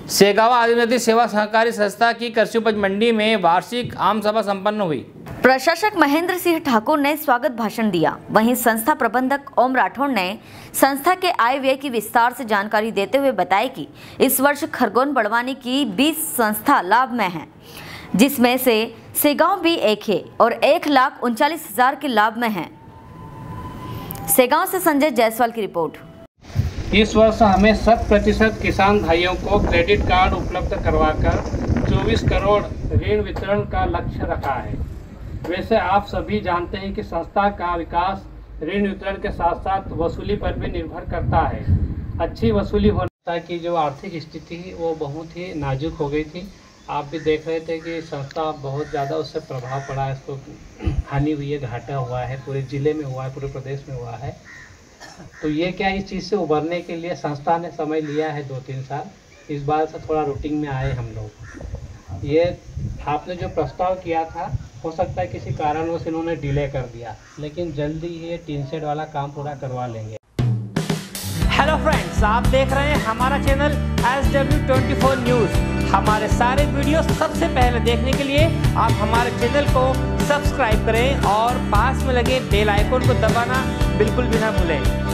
सेगावा आदिवासी सेवा सहकारी संस्था की कृषि उपज मंडी में वार्षिक आम सभा संपन्न हुई। प्रशासक महेंद्र सिंह ठाकुर ने स्वागत भाषण दिया। वहीं संस्था प्रबंधक ओम राठौड़ ने संस्था के आय व्यय की विस्तार से जानकारी देते हुए बताया कि इस वर्ष खरगोन बड़वानी की 20 संस्था लाभ में हैं, जिसमें से सेगांव भी एक है और 1,39,000 के लाभ में हैं। सेगांव से संजय जायसवाल की रिपोर्ट। इस वर्ष हमें 100% किसान भाइयों को क्रेडिट कार्ड उपलब्ध करवाकर 24 करोड़ ऋण वितरण का लक्ष्य रखा है। वैसे आप सभी जानते हैं कि संस्था का विकास ऋण वितरण के साथ साथ वसूली पर भी निर्भर करता है। अच्छी वसूली होने की जो आर्थिक स्थिति वो बहुत ही नाजुक हो गई थी। आप भी देख रहे थे कि संस्था बहुत ज़्यादा उससे प्रभाव पड़ा है, इसको हानि हुई है, घाटा हुआ है, पूरे ज़िले में हुआ है, पूरे प्रदेश में हुआ है। तो ये क्या, इस चीज़ से उभरने के लिए संस्था ने समय लिया है 2-3 साल। इस बार से थोड़ा रूटीन में आए हम लोग। ये आपने जो प्रस्ताव किया था, हो सकता है किसी कारणवश इन्होंने डिले कर दिया, लेकिन जल्दी ही ये टीन शेड वाला काम पूरा करवा लेंगे। हेलो फ्रेंड्स, आप देख रहे हैं हमारा चैनल SW24 न्यूज़। हमारे सारे वीडियो सबसे पहले देखने के लिए आप हमारे चैनल को सब्सक्राइब करें और पास में लगे बेल आइकन को दबाना बिल्कुल भी ना भूलें।